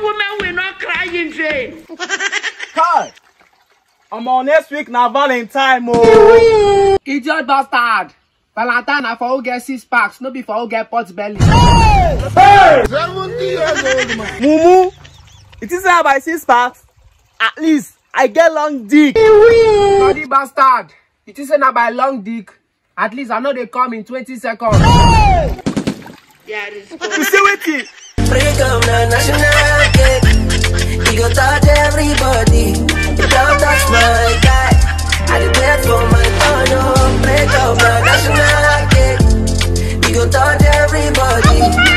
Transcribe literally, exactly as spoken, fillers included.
women will not cry in vain. Kai, I'm on next week now Valentine. Oh. Idiot bastard. Valentine na for who get six packs, no be for who get pot belly. Hey! Hey! seventy years old man. Mumu, it is not by six packs. At least I get long dick. Bloody bastard. It is not by long dick. At least I know they come in twenty seconds. Hey! There is you see with it? Break up the national cake. You go touch everybody. You don't touch my guy. I depend for my turn. Break up the national cake. You go touch everybody.